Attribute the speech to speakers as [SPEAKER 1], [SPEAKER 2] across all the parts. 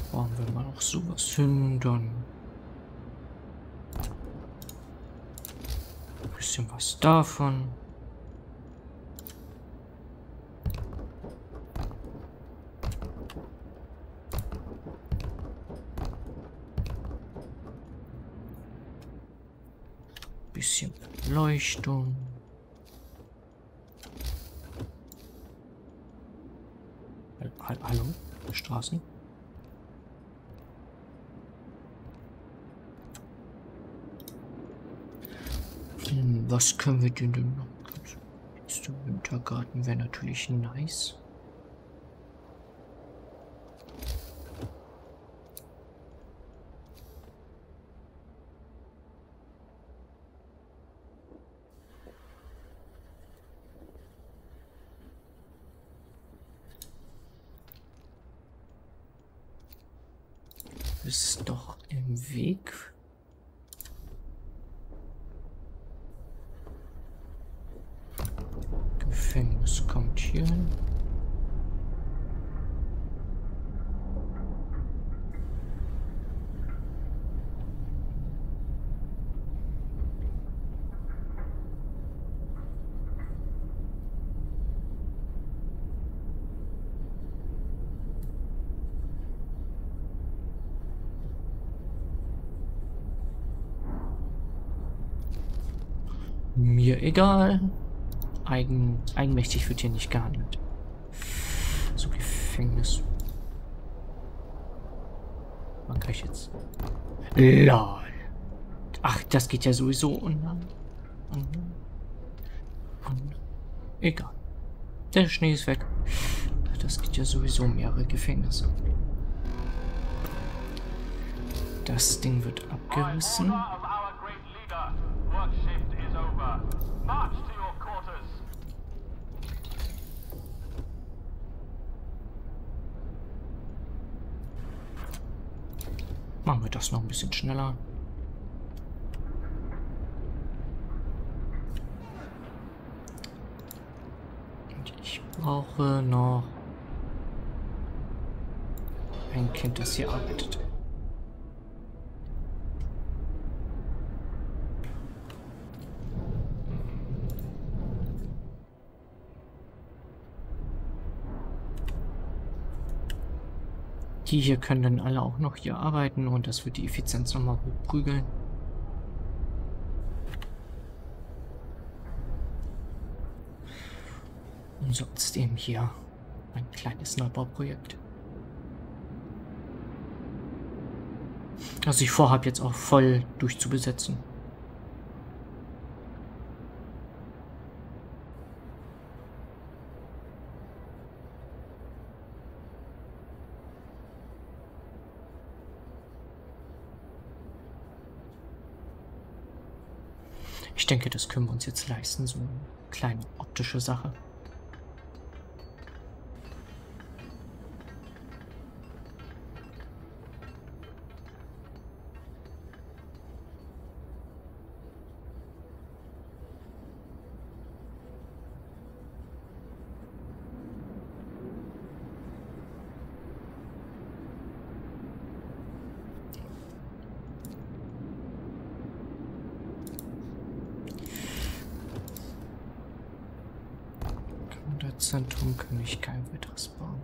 [SPEAKER 1] Bauen wir mal noch sowas hin, dann ein bisschen was davon. Bisschen Beleuchtung. Hallo? Straßen? Was können wir denn noch? Der Wintergarten wäre natürlich nice. Ist doch im Weg. Gefängnis kommt hier hin. Mir egal. Eigenmächtig wird hier nicht gehandelt. So, Gefängnis. Man kann ich jetzt. LOL. Ach, das geht ja sowieso. Egal. Der Schnee ist weg. Das geht ja sowieso mehrere Gefängnisse. Das Ding wird abgerissen. Machen wir das noch ein bisschen schneller. Und ich brauche noch ein Kind, das hier arbeitet. Die hier können dann alle auch noch hier arbeiten und das wird die Effizienz nochmal hochprügeln. Und sonst eben hier ein kleines Neubauprojekt. Also ich vorhabe jetzt auch voll durchzubesetzen. Ich denke, das können wir uns jetzt leisten, so eine kleine optische Sache. Zentrum kann ich kein weiteres bauen.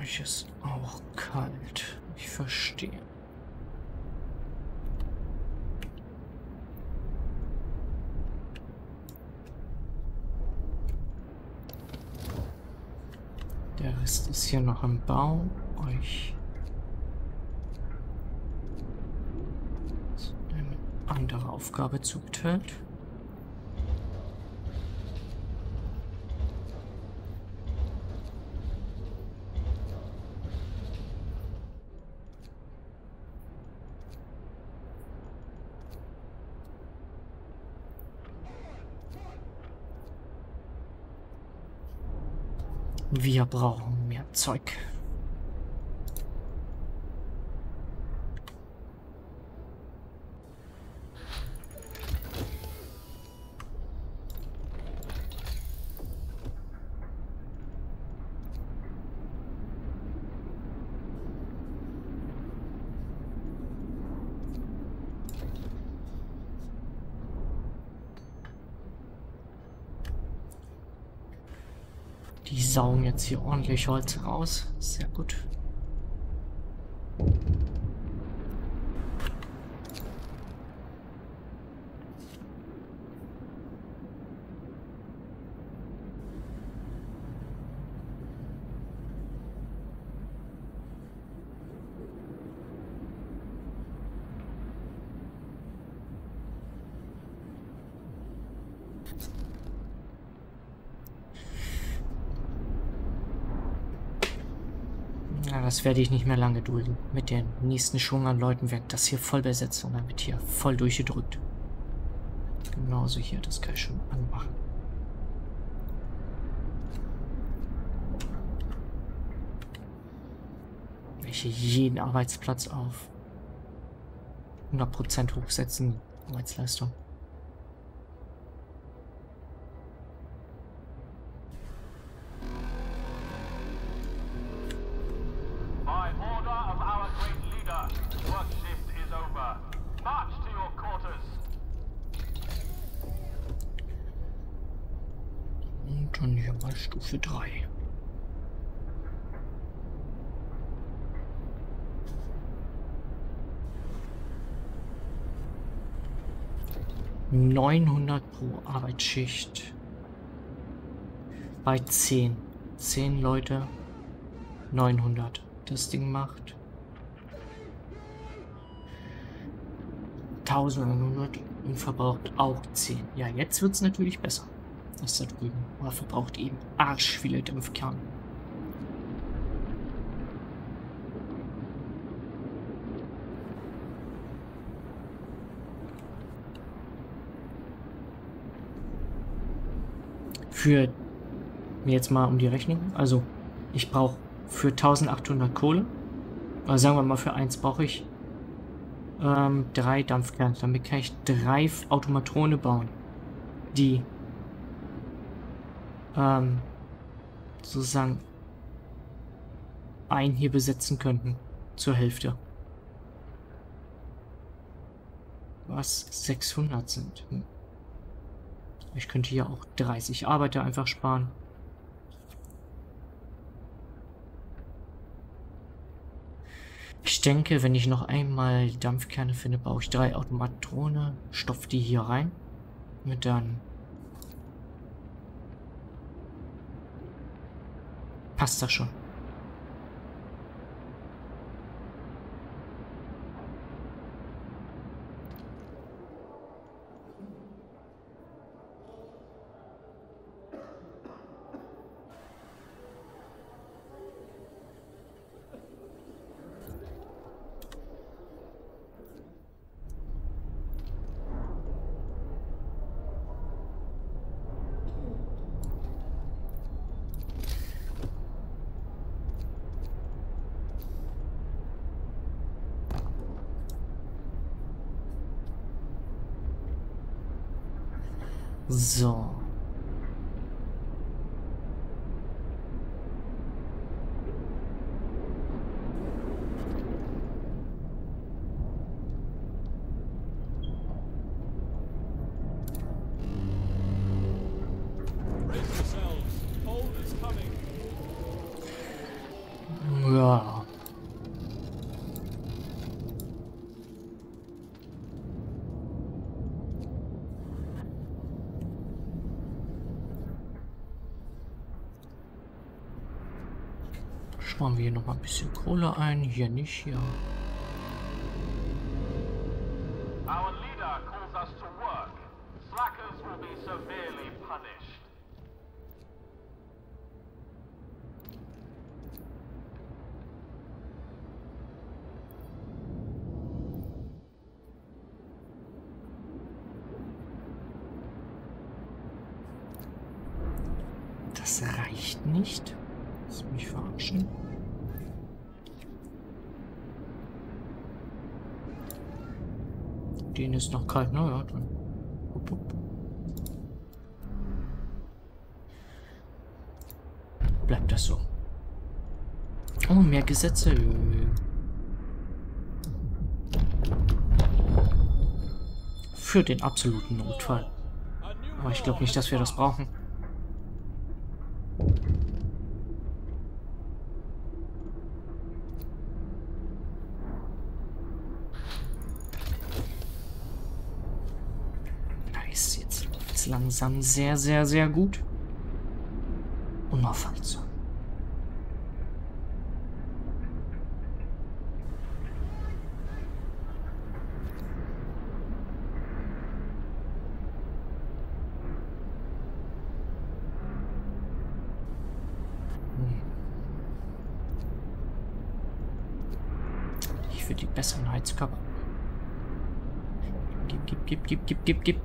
[SPEAKER 1] Euch ist auch kalt. Ich verstehe. Der Rest ist hier noch im Bau. Euch ist eine andere Aufgabe zugeteilt. Wir brauchen mehr Zeug. Die saugen jetzt hier ordentlich Holz raus. Sehr gut. Ja, das werde ich nicht mehr lange dulden. Mit dem nächsten Schwung an Leuten wird das hier voll besetzt und dann wird hier voll durchgedrückt. Genauso hier, das kann ich schon anmachen. Welche jeden Arbeitsplatz auf 100% hochsetzen, Arbeitsleistung. Und dann hier mal Stufe 3. $900 pro Arbeitsschicht. Bei 10 Leute 900. Das Ding macht 1100 und verbraucht auch 10. Ja, jetzt wird es natürlich besser. Das da drüben. Aber verbraucht eben arsch viele Dampfkerne. Für mir jetzt mal um die Rechnung. Also ich brauche für 1800 Kohle. Oder sagen wir mal für 1 brauche ich 3 Dampfkerne. Damit kann ich 3 Automatrone bauen, die sozusagen einen hier besetzen könnten. Zur Hälfte. Was 600 sind. Ich könnte hier auch 30 Arbeiter einfach sparen. Ich denke, wenn ich noch einmal Dampfkerne finde, baue ich 3 Automatrone, stopfe die hier rein. Und dann passt das schon. So. Sparen wir hier noch mal ein bisschen Kohle ein. Hier nicht, ja.
[SPEAKER 2] Our leader calls us to work. Slackers will be severely punished.
[SPEAKER 1] Das reicht nicht. Lass mich verarschen. Den ist noch kalt, naja, dann. Upp, upp. Bleibt das so. Oh, mehr Gesetze. Für den absoluten Notfall. Aber ich glaube nicht, dass wir das brauchen. Nice, jetzt läuft es langsam sehr, sehr, sehr gut. Unaufhaltsam. Für die besseren Heizkörper. Gib.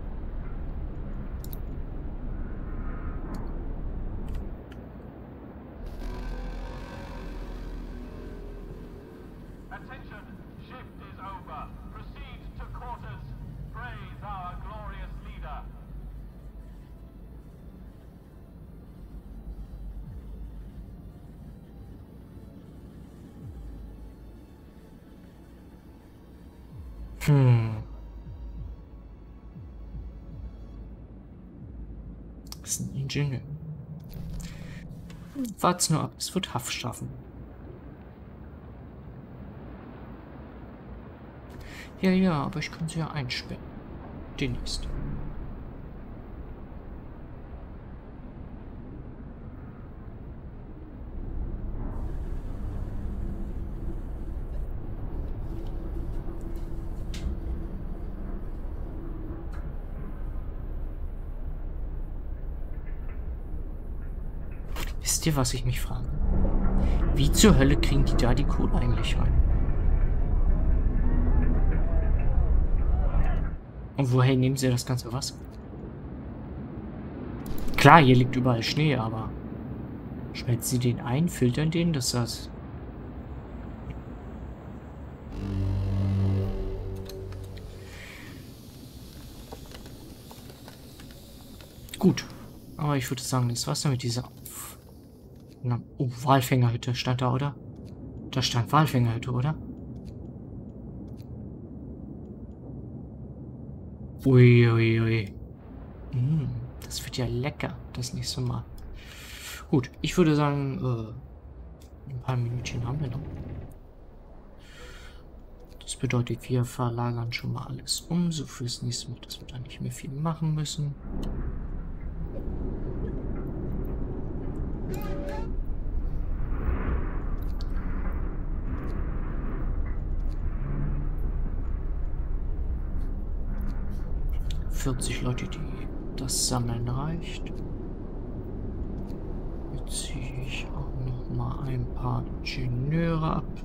[SPEAKER 2] Attention, shift is over. Proceed to quarters. Praise our glorious leader.
[SPEAKER 1] Das ist ein Ingenieur. Wart's nur ab, es wird Haftstrafen. Ja, aber ich kann sie ja einsperren. Demnächst. Wisst ihr, was ich mich frage? Wie zur Hölle kriegen die da die Kohle eigentlich rein? Und woher nehmen sie das ganze Wasser? Klar, hier liegt überall Schnee, aber schmelzen sie den ein, filtern den, dass das... Gut, aber ich würde sagen, das war's dann mit dieser... Oh, Walfängerhütte stand da, oder? Da stand Walfängerhütte, oder? Uiuiui. Das wird ja lecker, das nächste Mal. Gut, ich würde sagen, ein paar Minütchen haben wir noch. Das bedeutet, wir verlagern schon mal alles um, so fürs nächste Mal, dass wir da nicht mehr viel machen müssen. Leute, die das Sammeln reicht. Jetzt ziehe ich auch noch mal ein paar Ingenieure ab.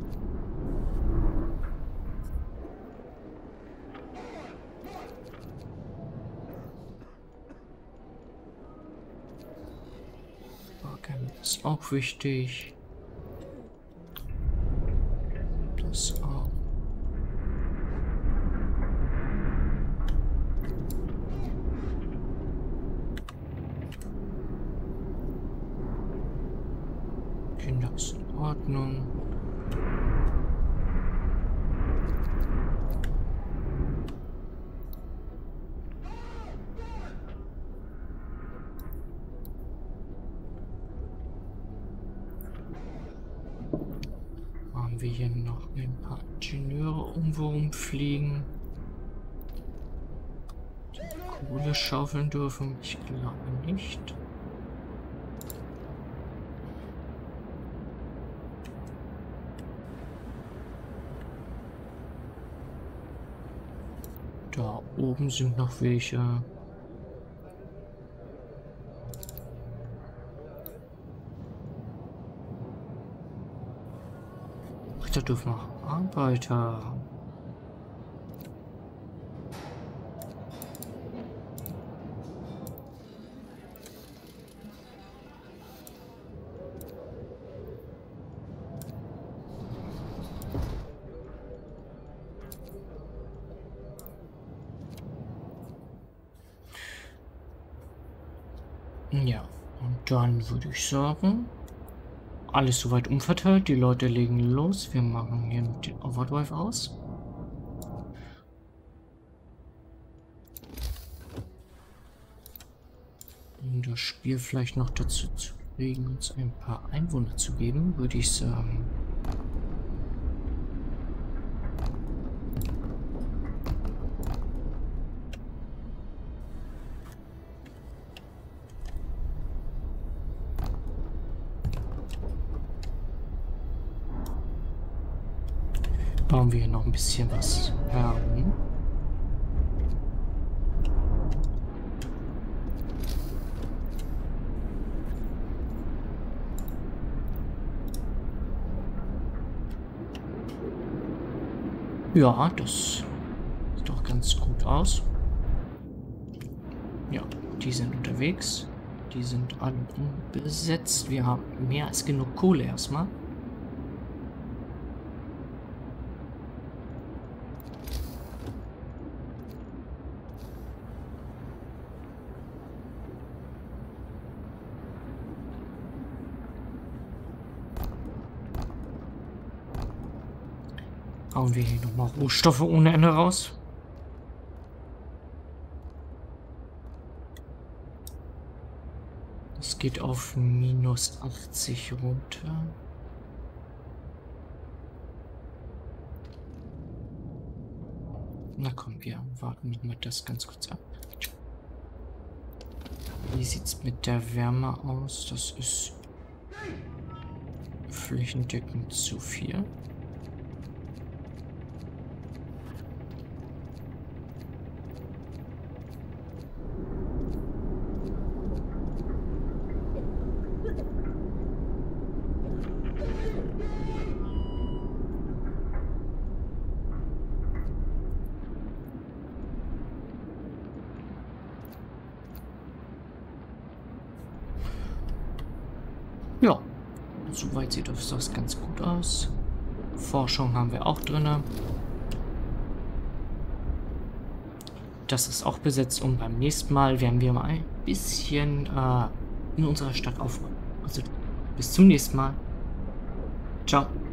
[SPEAKER 1] Okay, das ist auch wichtig. Das auch. Das ist in Ordnung. Haben wir hier noch ein paar Ingenieure irgendwo rumfliegen, die Kohle schaufeln dürfen? Ich glaube nicht. Da oben sind noch welche. Ach, da dürfen noch Arbeiter. Ja, und dann würde ich sagen, alles soweit umverteilt. Die Leute legen los. Wir machen hier mit den Overdrive aus. Um das Spiel vielleicht noch dazu zu kriegen, uns ein paar Einwohner zu geben, würde ich sagen. Bauen wir hier noch ein bisschen was herum. Ja, das sieht doch ganz gut aus. Ja, die sind unterwegs. Die sind alle unbesetzt. Wir haben mehr als genug Kohle erstmal. Hauen wir hier nochmal Rohstoffe ohne Ende raus. Es geht auf minus 80 runter. Na komm, wir warten nochmal das ganz kurz ab. Wie sieht es mit der Wärme aus? Das ist flächendeckend zu viel. Ja, soweit sieht das ganz gut aus. Forschung haben wir auch drin. Das ist auch besetzt und beim nächsten Mal werden wir mal ein bisschen in unserer Stadt aufräumen. Also bis zum nächsten Mal. Ciao.